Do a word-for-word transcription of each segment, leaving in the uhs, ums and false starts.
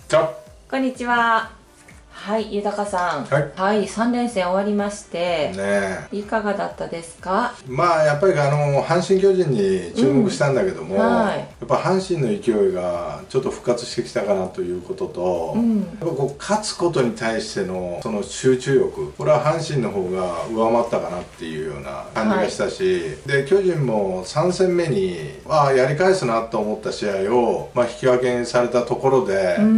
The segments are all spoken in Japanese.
じゃこんにちは。はい、豊さん。 はい、 はい、三連戦終わりまして。 ねいかがだったですか。 まあやっぱりあの阪神・巨人に注目したんだけども、うんはい、やっぱ阪神の勢いがちょっと復活してきたかなということと、うん、やっぱこう勝つことに対してのその集中力、これは阪神の方が上回ったかなっていうような感じがしたし、はい、で巨人もさん戦目にああやり返すなと思った試合を、まあ、引き分けにされたところで、うん、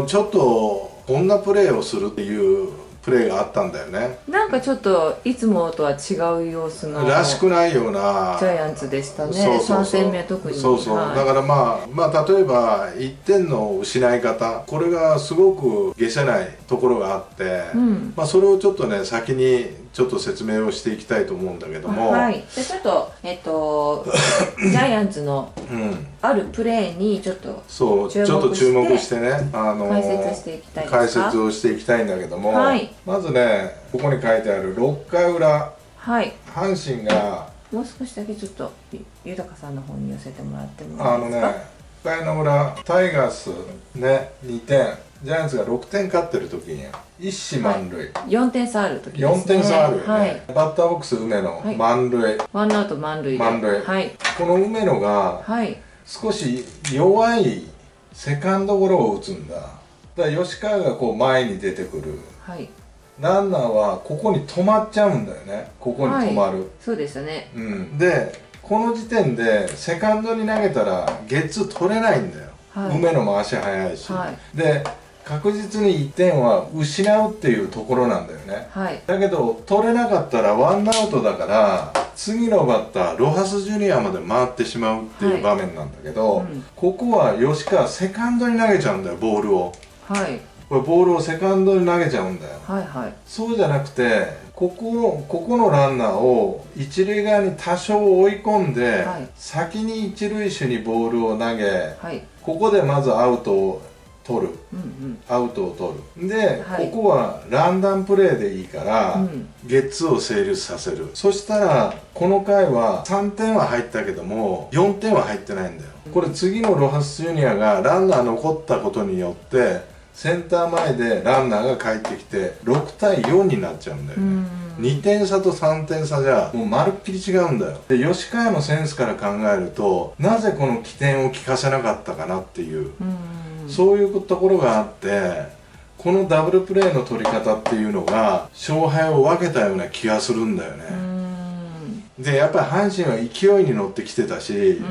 ちょっとこんなプレーをするっていうプレーがあったんだよね。 なんかちょっといつもとは違う様子のらしくないようなジャイアンツでしたね。そうそうそう、さん戦目は特にそうそう、はい、だからまあまあ例えばいってんの失い方、これがすごく解せないところがあって、うん、まあそれをちょっとね先にちょっと説明をしていきたいと思うんだけども、 はい、でちょっとえっとジャイアンツのあるプレーにちょっとそうちょっと注目してね、あの解説していきたいですか。 解説をしていきたいんだけども、はい、まずねここに書いてあるろっかい裏、はい、阪神がもう少しだけちょっと豊さんの方に寄せてもらってもいいですか。 あのねろっかいの裏タイガースねにてん、ジャイアンツがろくてん勝ってる時に一死満塁、 はい、よんてん差ある時ですね。 よんてん差あるよね、はい、バッターボックス梅野、はい、満塁、 ワンアウト満塁で満塁、はい、この梅野が少し弱いセカンドゴロを打つんだ。だから吉川がこう前に出てくる、はい、ランナーはここに止まっちゃうんだよね。ここに止まる、はい、 そうでしたね、 うん、でこの時点でセカンドに投げたらゲッツー取れないんだよ、はい、梅野も足速いし、はい、で確実にいってんは失うっていうところなんだよね、はい、だけど取れなかったらワンアウトだから次のバッターロハスジュニアまで回ってしまうっていう場面なんだけど、はい、うん、ここは吉川セカンドに投げちゃうんだよ、ボールを。はい、これボールをセカンドに投げちゃうんだよ、はいはい、そうじゃなくてここここのランナーを一塁側に多少追い込んで、はい、先に一塁手にボールを投げ、はい、ここでまずアウトを取る、うんうん、アウトを取るで、はい、ここはランダムプレーでいいから、うん、ゲッツーを成立させる。そしたらこの回はさんてんは入ったけどもよんてんは入ってないんだよ、うん、これ次のロハスジュニアがランナー残ったことによってセンター前でランナーが帰ってきてろくたいよんになっちゃうんだよね。にてん差とさんてん差じゃもうまるっきり違うんだよ。で吉川のセンスから考えるとなぜこの起点を利かせなかったかなっていう、そういうところがあって、このダブルプレーの取り方っていうのが勝敗を分けたような気がするんだよね。でやっぱり阪神は勢いに乗ってきてたし、うん、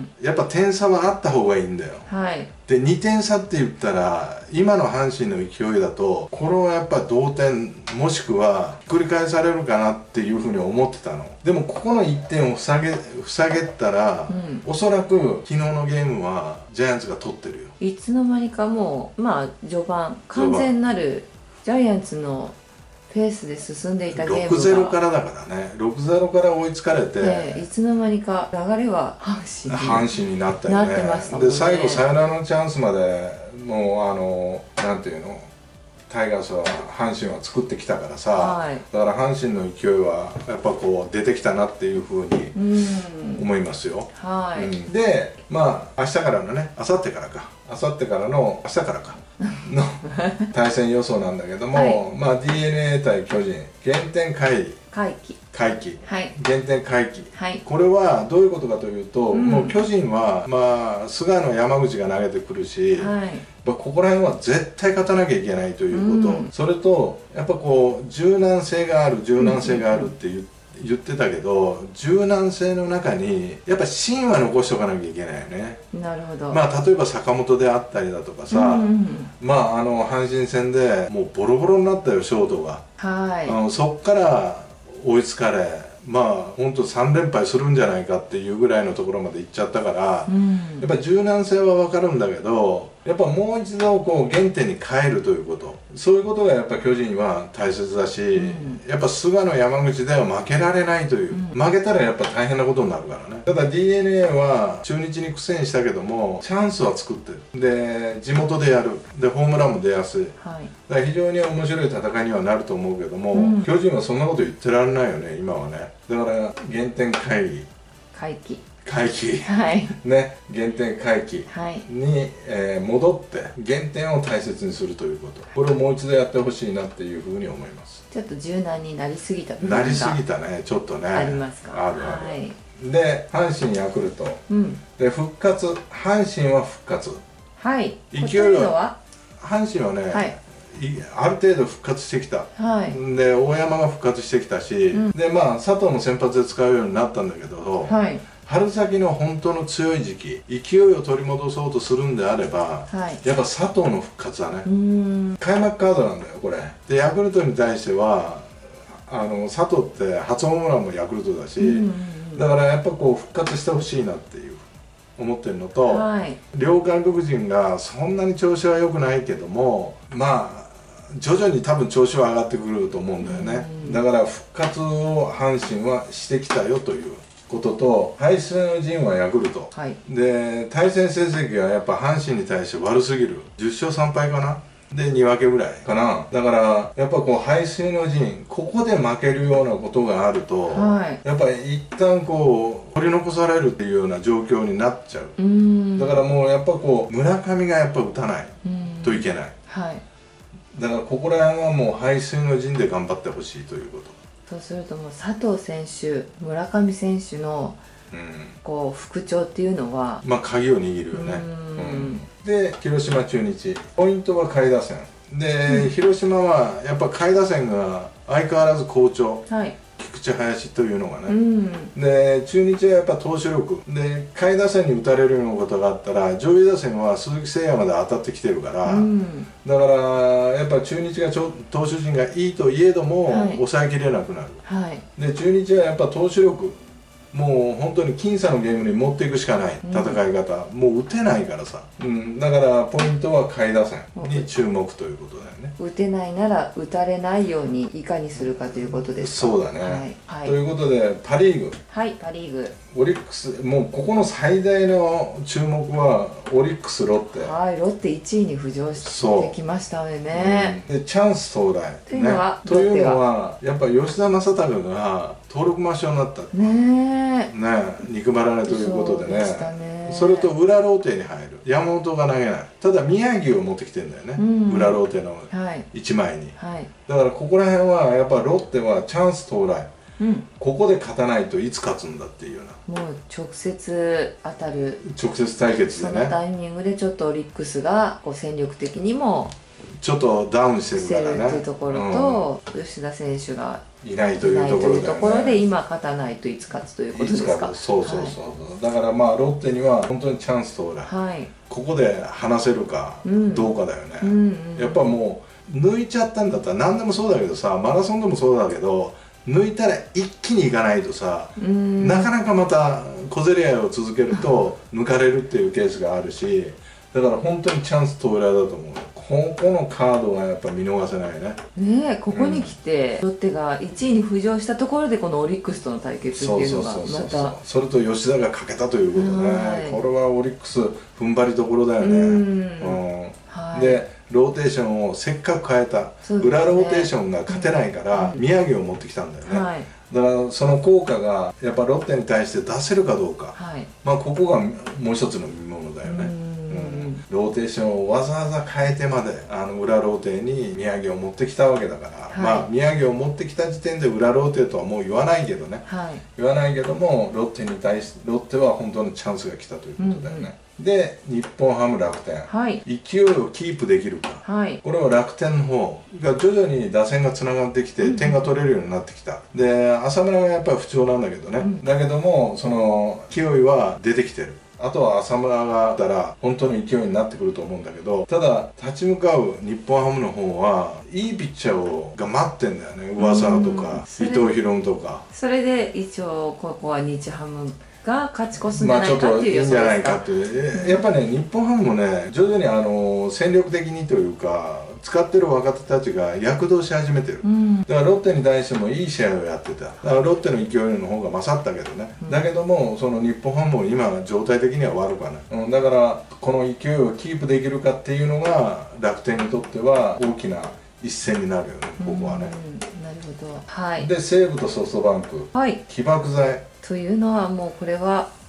やっぱ点差はあった方がいいんだよ、はい、でにてん差って言ったら今の阪神の勢いだとこれはやっぱ同点もしくは繰り返されるかなっていうふうに思ってたの。でもここのいってんを塞げ塞げたら、うん、おそらく昨日のゲームはジャイアンツが取ってるよ。 いつの間にかもうまあ序盤完全なるジャイアンツのペースで進んでいたゲームが ろくたいゼロ からだからね、ろくたいゼロから追いつかれて、えー、いつの間にか流れは阪神に阪神になったよね。なってましたもんね。で最後サヨナラのチャンスまでもうあのなんていうのタイガースは阪神は作ってきたからさ、はい、だから阪神の勢いはやっぱこう出てきたなっていうふうに思いますよ。はい、うん、でまあ明日からのね、明後日からか明後日からの明日からかの対戦予想なんだけども、はい、まあ ディーエヌエー 対巨人減点回帰回帰回帰、はい、減点回帰、 はい、 これはどういうことかというと、うん、もう巨人はまあ菅野山口が投げてくるし、はい、ここら辺は絶対勝たなきゃいけないということ、うん、それとやっぱこう柔軟性がある柔軟性があるって言って言ってたけど、柔軟性の中にやっぱ芯は残しておかなきゃいけないよね。 なるほど。 まあ例えば坂本であったりだとかさ、うんうん、まああの阪神戦でもうボロボロになったよショートが。はい。あのそっから追いつかれ、まあ本当さんれんぱいするんじゃないかっていうぐらいのところまで行っちゃったから、うん、やっぱ柔軟性は分かるんだけど、やっぱもう一度こう原点に帰るということ、そういうことがやっぱ巨人は大切だし、うん、やっぱ菅野山口では負けられないという、うん、負けたらやっぱ大変なことになるからね。ただ ディーエヌエー は中日に苦戦したけどもチャンスは作ってる。で地元でやる。でホームランも出やすい、はい、だから非常に面白い戦いにはなると思うけども、うん、巨人はそんなこと言ってられないよね今はね。だから原点回帰回帰回帰、 はい、 ね、原点回帰に、 はい、 えー、戻って原点を大切にするということ、これをもう一度やってほしいなっていうふうに思います。 ちょっと柔軟になりすぎた部分がなりすぎたね、ちょっとね、 ありますか。 あるある、 はい、 で阪神ヤクルト、うん、で復活、阪神は復活、 はい、 勢いは阪神はね、はい、ある程度復活してきた、はい、で大山が復活してきたし、うん、でまあ佐藤の先発で使うようになったんだけど、はい、春先の本当の強い時期、勢いを取り戻そうとするんであれば、はい、やっぱ佐藤の復活だね。開幕カードなんだよこれで。ヤクルトに対してはあの佐藤って初ホームランもヤクルトだし、だからやっぱこう復活してほしいなっていう思ってるのと、はい、両外国人がそんなに調子は良くないけども、まあ徐々に多分調子は上がってくると思うんだよね。だから復活を阪神はしてきたよということと、対戦の陣はヤクルト、はい、で対戦成績はやっぱ阪神に対して悪すぎる、じゅっしょうさんぱいかな、でに分けぐらいかな。だからやっぱこう背水の陣、ここで負けるようなことがあると、はい、やっぱり一旦こう取り残されるっていうような状況になっちゃう。うーん、だからもうやっぱこう村上がやっぱ打たないといけない、はい、だからここら辺はもう背水の陣で頑張ってほしいということ。 そうするともう佐藤選手、村上選手のこう復調っていうのは、 まあ鍵を握るよね。うん、で広島中日、ポイントは下位打線で、うん、広島はやっぱ下位打線が相変わらず好調、はい、菊池林というのがね、うん、で中日はやっぱ投手力で、下位打線に打たれるようなことがあったら上位打線は鈴木誠也まで当たってきてるから、うん、だからやっぱ中日が投手陣がいいといえども、はい、抑えきれなくなる、はい、で中日はやっぱ投手力、もう本当に僅差のゲームに持っていくしかない戦い方、うん、もう打てないからさ、うん、だからポイントは下位打線に注目ということだよね。 打てないなら打たれないようにいかにするかということですか。 そうだね、はいはい、ということでパ・リーグ、 はいパ・リーグオリックス、もうここの最大の注目はオリックス、ロッテ、 はい、ロッテいちいに浮上してきましたよね、 うん、でチャンス到来というのは、 ね、というのはやっぱ吉田正尚が登録抹消になったねえ、ねえ憎まられということでね、それと裏ローテに入る山本が投げない、ただ宮城を持ってきてるんだよね、うん、裏ローテのいちまいに、はい、だからここら辺はやっぱロッテはチャンス到来、うん、ここで勝たないといつ勝つんだっていうような、もう直接当たる直接対決でね、 そのタイミングでちょっとオリックスがこう戦力的にもちょっとダウンしてるからねっていうところと、うん、吉田選手がいないというところだよね。 ところで今勝たないといつ勝つということですか。 そうそうそう、はい、だからまあロッテには本当にチャンス到来、はい、ここで離せるかどうかだよね、うんうんうん、やっぱもう抜いちゃったんだったら何でもそうだけどさ、マラソンでもそうだけど抜いたら一気にいかないとさ、なかなかまた小競り合いを続けると抜かれるっていうケースがあるし、だから本当にチャンス到来だと思う。ここのカードがやっぱ見逃せないね。 ねえ、ここに来て、うん、ロッテがいちいに浮上したところでこのオリックスとの対決っていうのがまた、 それと吉田が欠けたということね、これはオリックス踏ん張りどころだよね。うん、はい、でローテーションをせっかく変えた、ね、裏ローテーションが勝てないから、うん、宮城を持ってきたんだよね、はい、だからその効果がやっぱロッテに対して出せるかどうか、はい、まあここがもう一つの見ものだよね。ローテーションをわざわざ変えてまであの裏ローテに宮城を持ってきたわけだから、はい、まあ宮城を持ってきた時点で裏ローテとはもう言わないけどね、はい、言わないけどもロッテに対してロッテは本当のチャンスが来たということだよね、うんうん、で日本ハム、楽天、はい、勢いをキープできるか、はい、これは楽天の方が徐々に打線がつながってきて、うん、点が取れるようになってきた。で浅村がやっぱり不調なんだけどね、うん、だけどもその勢いは出てきてる。あとは浅村がいたら本当に勢いになってくると思うんだけど、ただ立ち向かう日本ハムの方はいいピッチャーをが待ってんだよね。上沢とか伊藤大海とか。 それで一応ここは日ハムが勝ち越すんじゃないかっていう予想ですか。まあちょっといいんじゃないかっていう、やっぱね日本ハムもね徐々にあの戦力的にというか使ってる若手たちが躍動し始めてる、うん、だからロッテに対してもいい試合をやってた。だからロッテの勢いの方が勝ったけどね、うん、だけどもその日本ハムも今状態的には悪くはない、うん、だからこの勢いをキープできるかっていうのが楽天にとっては大きな一戦になるよね、ここはね。 なるほど、はい、 で西武とソフトバンク、はい、起爆剤というのはもうこれは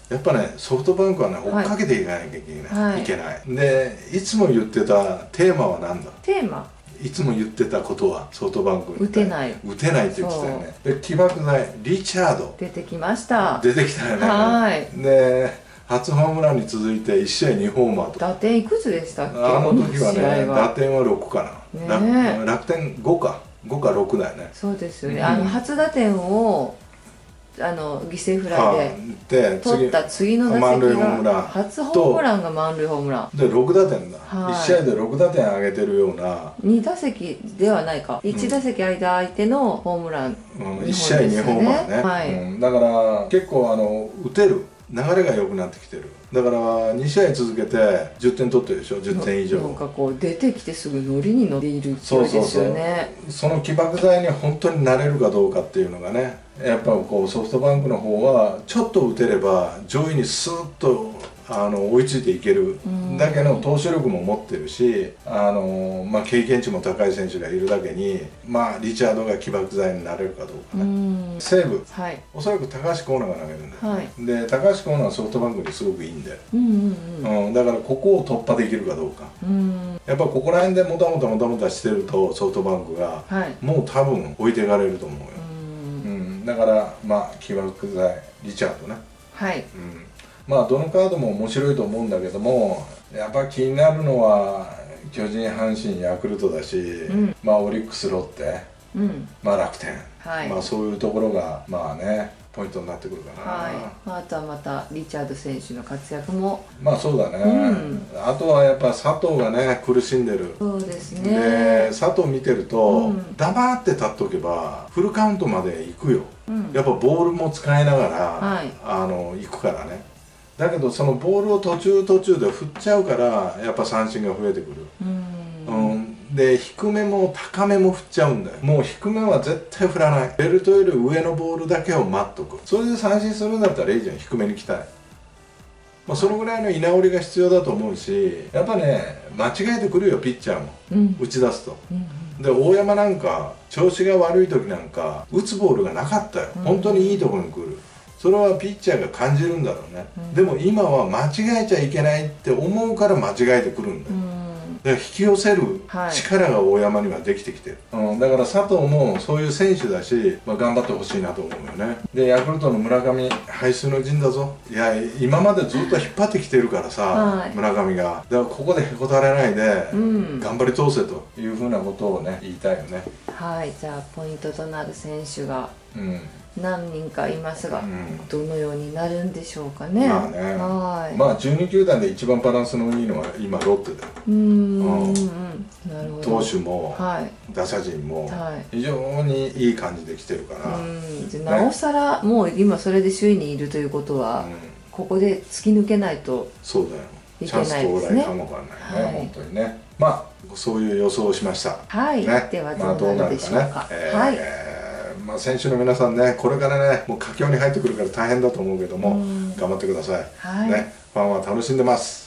やっぱねソフトバンクはね追っかけていかなきゃいけない、はい、いけないでいつも言ってたテーマは何だテーマいつも言ってたことはソフトバンク打てない打てないって言ってたよねで起爆剤リチャード出てきました出てきたよねはいで初ホームランに続いていち試合にホーマーと打点いくつでしたっけあの時はね打点はろくかな、ね、楽天ごかごかろくだよねそうですよね、うん、あの初打点をあの犠牲フライで取った次の打席が初ホームランが満塁ホームランでろくだてんだ、はい、いち試合でろくだてん上げてるようなに打席ではないか、うん、いち打席間相手のホームラン、 うん、いち試合にホームランね、はいうん、だから結構あの打てる流れが良くなってきてるだからに試合続けてじゅってん取ってるでしょじゅってん以上なんかこう出てきてすぐノリに乗っている勢いですよねその起爆剤に本当になれるかどうかっていうのがねやっぱこうソフトバンクの方はちょっと打てれば上位にスーッとあの追いついていけるだけの投手力も持ってるしあの、まあ、経験値も高い選手がいるだけに、まあ、リチャードが起爆剤になれるかどうかね西武、はい、おそらく高橋光成が投げるんだよ、はい、で高橋光成はソフトバンクにすごくいいんだよ、うんうんうん、だからここを突破できるかどうかうんやっぱここら辺でもたもたもたもたしてるとソフトバンクが、はい、もう多分置いていかれると思うようん、だからまあ起爆剤リチャードねはい、うんまあどのカードも面白いと思うんだけどもやっぱ気になるのは巨人阪神ヤクルトだし、うん、まあオリックスロッテ、うん、まあ楽天、はい、まあそういうところがまあねポイントになってくるかな、はいまあ、あとはまたリチャード選手の活躍もまあそうだね、うん、あとはやっぱ佐藤がね苦しんでるそうですねで佐藤見てると、うん、黙って立っとけばフルカウントまで行くよ、うん、やっぱボールも使いながら、はい、あの行くからねだけどそのボールを途中途中で振っちゃうからやっぱ三振が増えてくるうん、うん、で低めも高めも振っちゃうんだよもう低めは絶対振らないベルトより上のボールだけを待っとくそれで三振するんだったらいいじゃん低めに来たい、まあ、そのぐらいの居直りが必要だと思うしやっぱね間違えてくるよピッチャーも、うん、打ち出すと、うん、で大山なんか調子が悪い時なんか打つボールがなかったよ、うん、本当にいいところに来るそれはピッチャーが感じるんだろうね、うん、でも今は間違えちゃいけないって思うから間違えてくるんだよ、うん、だから引き寄せる力が大山にはできてきてる、はいうん、だから佐藤もそういう選手だし、まあ、頑張ってほしいなと思うよねでヤクルトの村上背水の陣だぞいや今までずっと引っ張ってきてるからさ、はい、村上がだからここでへこたれないで、うん、頑張り通せというふうなことをね言いたいよねはいじゃあポイントとなる選手が、うん何人かいますが、うん、どのようになるんでしょうかね。まあね、はいまあじゅうに球団で一番バランスのいいのは今ロッテだよ。うん、うん、なるほど。投手も、はい、打者陣も非常にいい感じで来てるから。うん、 でなおさら、ね、もう今それで首位にいるということは、うん、ここで突き抜けないとそうだよ。チャンス到来かもわかんないね、はい、本当にね。まあそういう予想をしました。 はい。ね、ではどうなるでしょうか。まあ、どうなるかね。えー、はい。 まあ、選手の皆さんねこれからねもう佳境に入ってくるから大変だと思うけども頑張ってください、はい、ね、ファンは楽しんでます。